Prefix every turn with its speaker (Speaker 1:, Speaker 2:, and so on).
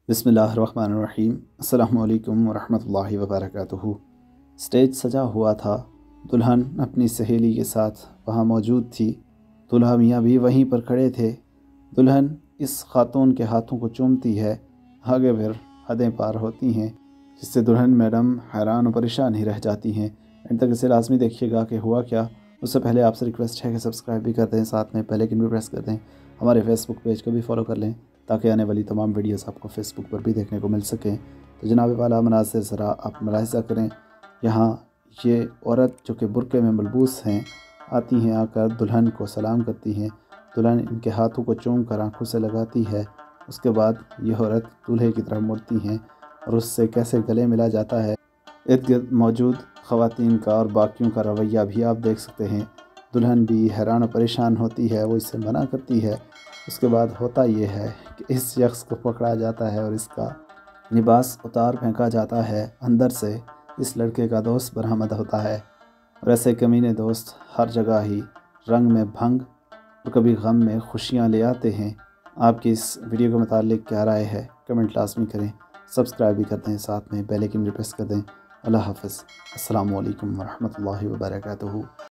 Speaker 1: बिस्मिल्लाहिर्रहमानिर्रहीम। अस्सलामु अलैकुम वरहमतुल्लाहि वबरकातुहू। स्टेज सजा हुआ था। दुल्हन अपनी सहेली के साथ वहाँ मौजूद थी। दुल्हा मियाँ भी वहीं पर खड़े थे। दुल्हन इस खातून के हाथों को चूमती है। आगे फिर हदें पार होती हैं, जिससे दुल्हन मैडम हैरान और परेशान ही रह जाती हैं। एंड तक इसे लाजमी देखिएगा कि हुआ क्या। उससे पहले आपसे रिक्वेस्ट है कि सब्सक्राइब भी कर दें, साथ में बेल आइकन भी प्रेस कर दें। हमारे फेसबुक पेज को भी फॉलो कर लें ताकि आने वाली तमाम वीडियोस आपको फेसबुक पर भी देखने को मिल सकें। तो जनाब वाला मनासिर ज़रा आप मुलाहिज़ा करें। यहाँ ये औरत जो कि बुरके में मलबूस हैं आती हैं, आकर दुल्हन को सलाम करती हैं। दुल्हन इनके हाथों को चूम कर आँखों से लगाती है। उसके बाद ये औरत दूल्हे की तरफ मुड़ती हैं और उससे कैसे गले मिला जाता है। इर्द गिर्द मौजूद ख़वातीन का और बाकियों का रवैया भी आप देख सकते हैं। दुल्हन भी हैरान और परेशान होती है, वो इससे मना करती है। उसके बाद होता ये है कि इस शख्स को पकड़ा जाता है और इसका लिबास उतार फेंका जाता है। अंदर से इस लड़के का दोस्त बरामद होता है। और ऐसे कमीने दोस्त हर जगह ही रंग में भंग और कभी गम में खुशियाँ ले आते हैं। आपकी इस वीडियो के मुतालिक क्या राय है, कमेंट लाजमी करें। सब्सक्राइब भी कर दें, साथ में बेल आइकन भी प्रेस कर दें। अल्लाह हाफ़िज़। अस्सलामु अलैकुम वरहमतुल्लाहि वबरकातुहू।